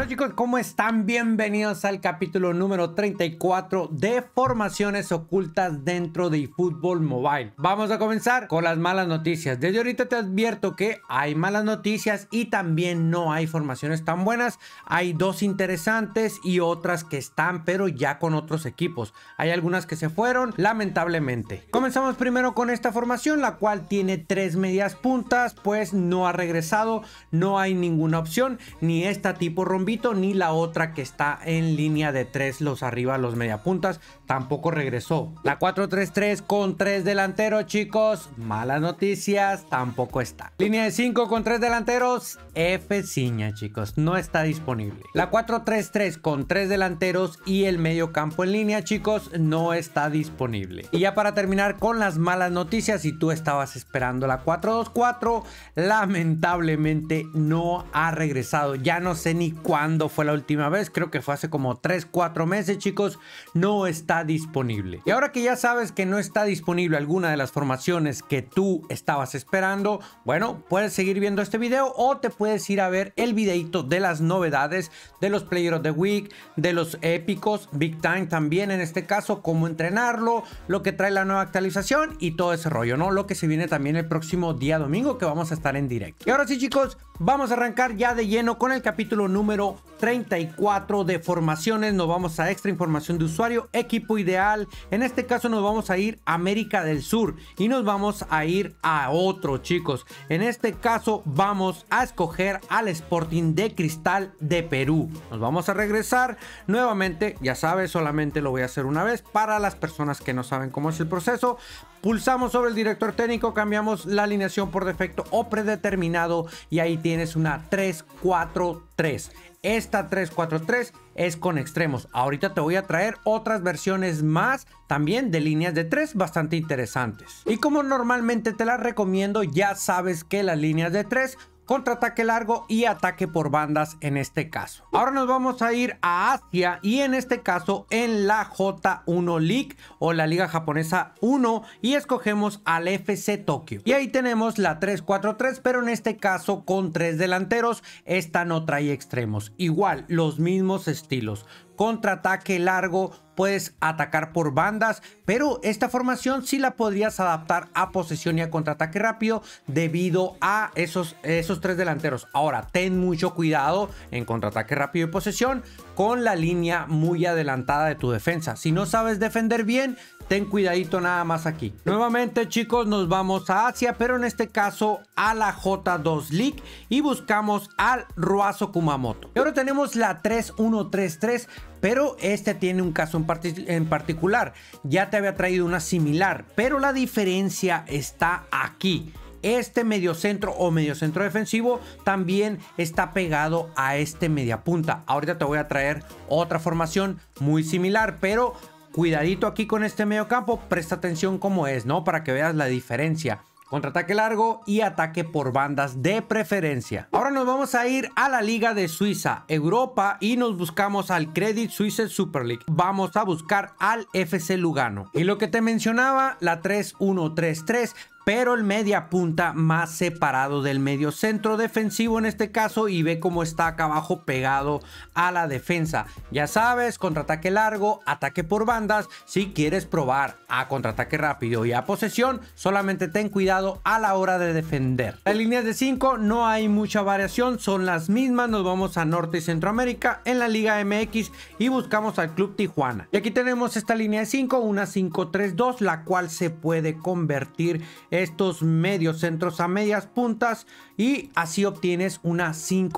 Hola chicos, ¿cómo están? Bienvenidos al capítulo número 34 de formaciones ocultas dentro de eFootball Mobile. Vamos a comenzar con las malas noticias. Desde ahorita te advierto que hay malas noticias y también no hay formaciones tan buenas. Hay dos interesantes y otras que están pero ya con otros equipos. Hay algunas que se fueron lamentablemente. Comenzamos primero con esta formación, la cual tiene 3 medias puntas, pues no ha regresado, no hay ninguna opción, ni esta tipo rombito ni la otra que está en línea de 3 los arriba, los mediapuntas, tampoco regresó. La 4-3-3 con 3 delanteros, chicos, malas noticias, tampoco está. Línea de 5 con 3 delanteros, F ciña, chicos, no está disponible. La 4-3-3 con 3 delanteros y el medio campo en línea, chicos, no está disponible. Y ya para terminar con las malas noticias, si tú estabas esperando la 4-2-4, lamentablemente no ha regresado. Ya no sé ni cuándo fue la última vez, creo que fue hace como 3-4 meses, chicos, no está disponible. Y ahora que ya sabes que no está disponible alguna de las formaciones que tú estabas esperando, bueno, puedes seguir viendo este video o te puedes ir a ver el videito de las novedades de los Player of the Week, de los épicos, Big Time también en este caso, cómo entrenarlo, lo que trae la nueva actualización y todo ese rollo, ¿no? Lo que se viene también el próximo día domingo, que vamos a estar en directo. Y ahora sí, chicos, vamos a arrancar ya de lleno con el capítulo número 34 de formaciones. Nos vamos a extra información de usuario, equipo ideal. En este caso nos vamos a ir a América del Sur y nos vamos a ir a otro, chicos. En este caso vamos a escoger al Sporting de Cristal de Perú. Nos vamos a regresar nuevamente, ya sabes, solamente lo voy a hacer una vez para las personas que no saben cómo es el proceso. Pulsamos sobre el director técnico, cambiamos la alineación por defecto o predeterminado y ahí tienes una 3-4-3. Esta 3-4-3 es con extremos. Ahorita te voy a traer otras versiones más también de líneas de 3 bastante interesantes. Y como normalmente te las recomiendo, ya sabes que las líneas de 3, contraataque largo y ataque por bandas en este caso. Ahora nos vamos a ir a Asia y en este caso en la J1 League o la Liga Japonesa 1 y escogemos al FC Tokio. Y ahí tenemos la 3-4-3, pero en este caso con 3 delanteros. Esta no trae extremos. Igual, los mismos estilos. Contraataque largo, puedes atacar por bandas, pero esta formación sí la podrías adaptar a posesión y a contraataque rápido debido a esos 3 delanteros. Ahora, ten mucho cuidado en contraataque rápido y posesión con la línea muy adelantada de tu defensa. Si no sabes defender bien, ten cuidadito nada más aquí. Nuevamente, chicos, nos vamos a Asia, pero en este caso a la J2 League y buscamos al Ruazo Kumamoto. Y ahora tenemos la 3-1-3-3, pero este tiene un caso en particular. Ya te había traído una similar, pero la diferencia está aquí. Este mediocentro o mediocentro defensivo también está pegado a este mediapunta. Ahorita te voy a traer otra formación muy similar, pero cuidadito aquí con este mediocampo, presta atención cómo es, ¿no? Para que veas la diferencia. Contraataque largo y ataque por bandas de preferencia. Ahora nos vamos a ir a la Liga de Suiza, Europa, y nos buscamos al Credit Suisse Super League. Vamos a buscar al FC Lugano. Y lo que te mencionaba, la 3-1-3-3, pero el media punta más separado del medio centro defensivo en este caso, y ve cómo está acá abajo pegado a la defensa. Ya sabes, contraataque largo, ataque por bandas. Si quieres probar a contraataque rápido y a posesión, solamente ten cuidado a la hora de defender. Las líneas de 5 no hay mucha variación, son las mismas. Nos vamos a Norte y Centroamérica en la Liga MX y buscamos al Club Tijuana. Y aquí tenemos esta línea de 5, una 5-3-2, la cual se puede convertir estos medios centros a medias puntas y así obtienes una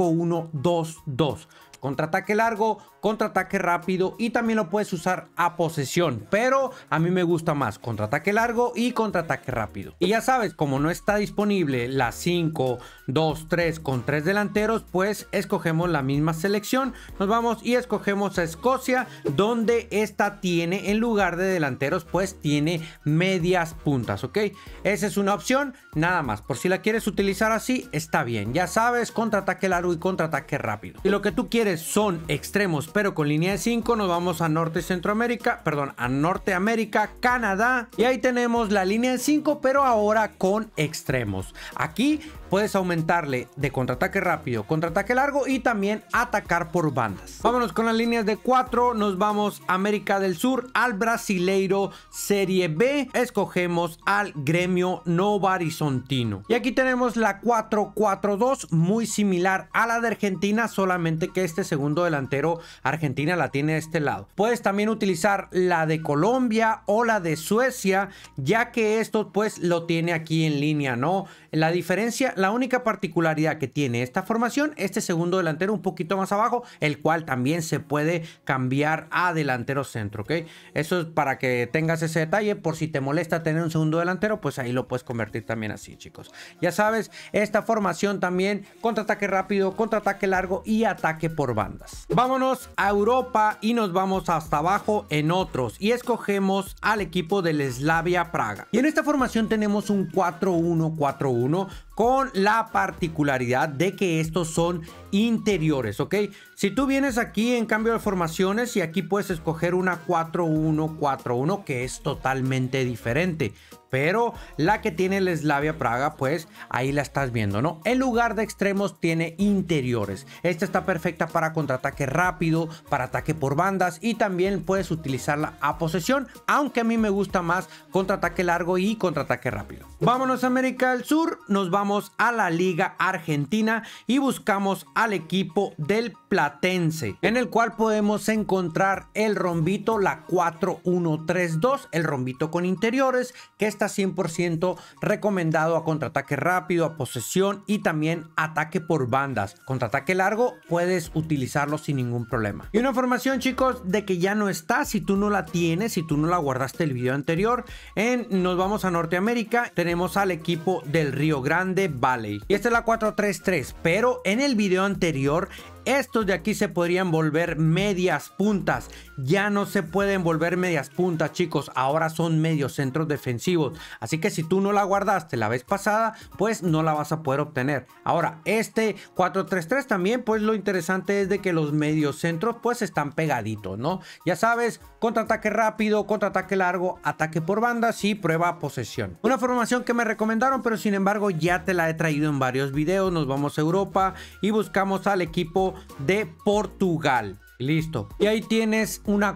5-1-2-2. Contraataque largo, contraataque rápido y también lo puedes usar a posesión, pero a mí me gusta más contraataque largo y contraataque rápido. Y ya sabes, como no está disponible la 5-2-3 con 3 delanteros, pues escogemos la misma selección. Nos vamos y escogemos a Escocia, donde esta tiene, en lugar de delanteros, pues tiene medias puntas, ¿ok? Esa es una opción, nada más. Por si la quieres utilizar así, está bien. Ya sabes, contraataque largo y contraataque rápido. Y lo que tú quieres son extremos, pero con línea de 5, nos vamos a Norte y Centroamérica, perdón, a Norteamérica, Canadá, y ahí tenemos la línea de 5, pero ahora con extremos. Aquí puedes aumentarle de contraataque rápido, contraataque largo y también atacar por bandas. Vámonos con las líneas de 4. Nos vamos a América del Sur, al Brasileiro Serie B. Escogemos al Gremio Novo Horizontino. Y aquí tenemos la 4-4-2, muy similar a la de Argentina, solamente que este segundo delantero Argentina la tiene de este lado. Puedes también utilizar la de Colombia o la de Suecia, ya que esto pues lo tiene aquí en línea, ¿no? La diferencia, la única particularidad que tiene esta formación, este segundo delantero un poquito más abajo, el cual también se puede cambiar a delantero centro, ¿ok? Eso es para que tengas ese detalle, por si te molesta tener un segundo delantero, pues ahí lo puedes convertir también así, chicos. Ya sabes, esta formación también, contraataque rápido, contraataque largo y ataque por bandas. Vámonos a Europa y nos vamos hasta abajo en otros y escogemos al equipo del Slavia Praga. Y en esta formación tenemos un 4-1-4-1 con la particularidad de que estos son interiores, ¿ok? Si tú vienes aquí en cambio de formaciones y aquí puedes escoger una 4-1-4-1 que es totalmente diferente. Pero la que tiene el Slavia Praga, pues ahí la estás viendo, ¿no? En lugar de extremos tiene interiores. Esta está perfecta para contraataque rápido, para ataque por bandas y también puedes utilizarla a posesión, aunque a mí me gusta más contraataque largo y contraataque rápido. Vámonos a América del Sur, nos vamos a la Liga Argentina y buscamos al equipo del Platense, en el cual podemos encontrar el rombito, la 4-1-3-2, el rombito con interiores, que está 100% recomendado a contraataque rápido, a posesión y también ataque por bandas. Contraataque largo puedes utilizarlo sin ningún problema. Y una información, chicos, de que ya no está, si tú no la tienes, si tú no la guardaste el video anterior, nos vamos a Norteamérica, tenemos al equipo del Río Grande Valley. Y esta es la 4-3-3, pero en el video anterior estos de aquí se podrían volver medias puntas. Ya no se pueden volver medias puntas, chicos. Ahora son medios centros defensivos. Así que si tú no la guardaste la vez pasada, pues no la vas a poder obtener. Ahora, este 4-3-3 también, pues lo interesante es de que los medios centros pues están pegaditos, ¿no? Ya sabes, contraataque rápido, contraataque largo, ataque por bandas y prueba posesión. Una formación que me recomendaron, pero sin embargo ya te la he traído en varios videos. Nos vamos a Europa y buscamos al equipo de Portugal. Listo. Y ahí tienes una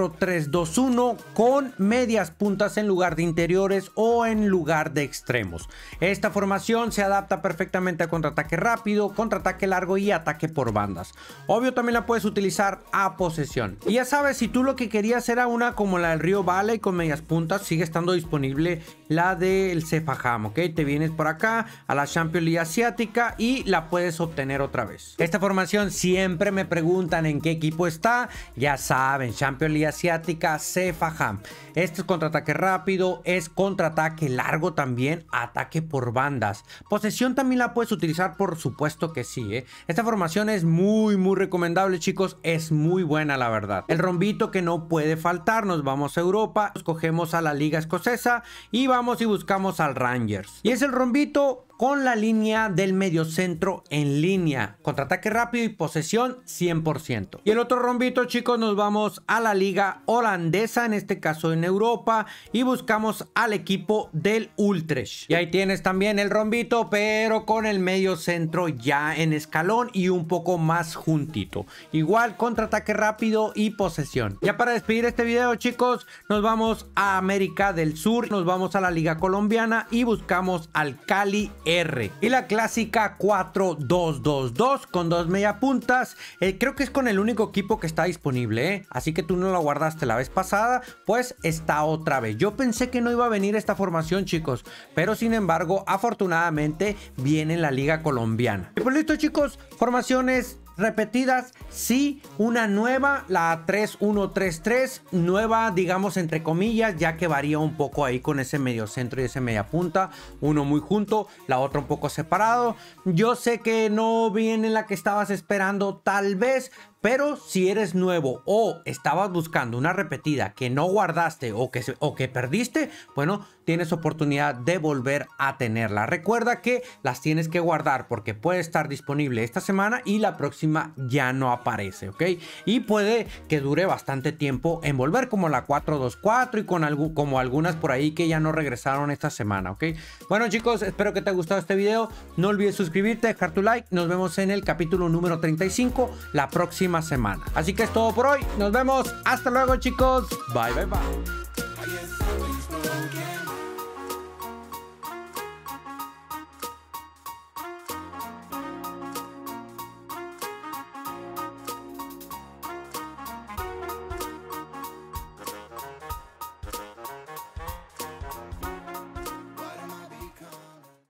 4-3-2-1 con medias puntas en lugar de interiores o en lugar de extremos. Esta formación se adapta perfectamente a contraataque rápido, contraataque largo y ataque por bandas. Obvio también la puedes utilizar a posesión. Y ya sabes, si tú lo que querías era una como la del Río Valley con medias puntas, sigue estando disponible la del Cefajam, ¿ok? Te vienes por acá a la Champions League asiática y la puedes obtener otra vez. Esta formación siempre me preguntan en qué equipo está, ya saben, Champions League asiática, Cefajam. Este es contraataque rápido, es contraataque largo también, ataque por bandas. Posesión también la puedes utilizar, por supuesto que sí, ¿eh? Esta formación es muy recomendable, chicos, es muy buena la verdad. El rombito que no puede faltar, nos vamos a Europa, escogemos a la Liga Escocesa y vamos y buscamos al Rangers. Y es el rombito con la línea del mediocentro en línea, contraataque rápido y posesión 100%. Y el otro rombito, chicos, nos vamos a la liga holandesa, en este caso en Europa, y buscamos al equipo del Utrecht. Y ahí tienes también el rombito, pero con el mediocentro ya en escalón y un poco más juntito. Igual contraataque rápido y posesión. Ya para despedir este video, chicos, nos vamos a América del Sur, nos vamos a la liga colombiana y buscamos al Cali R. Y la clásica 4-2-2-2 con dos media puntas. Creo que es con el único equipo que está disponible, ¿eh? Así que tú no la guardaste la vez pasada, pues está otra vez. Yo pensé que no iba a venir esta formación, chicos, pero sin embargo, afortunadamente viene en la liga colombiana. Y pues listo, chicos, formaciones repetidas, sí, una nueva, la 3-1-3-3, nueva, digamos, entre comillas, ya que varía un poco ahí con ese medio centro y ese media punta, uno muy junto, la otra un poco separado. Yo sé que no viene la que estabas esperando, tal vez, pero si eres nuevo o estabas buscando una repetida que no guardaste o que perdiste, bueno, tienes oportunidad de volver a tenerla. Recuerda que las tienes que guardar porque puede estar disponible esta semana y la próxima ya no aparece, ¿ok? Y puede que dure bastante tiempo en volver, como la 424 y como algunas por ahí que ya no regresaron esta semana, ¿ok? Bueno, chicos, espero que te haya gustado este video. No olvides suscribirte, dejar tu like. Nos vemos en el capítulo número 35 la próxima semana. Así que es todo por hoy. Nos vemos. Hasta luego, chicos. Bye, bye, bye.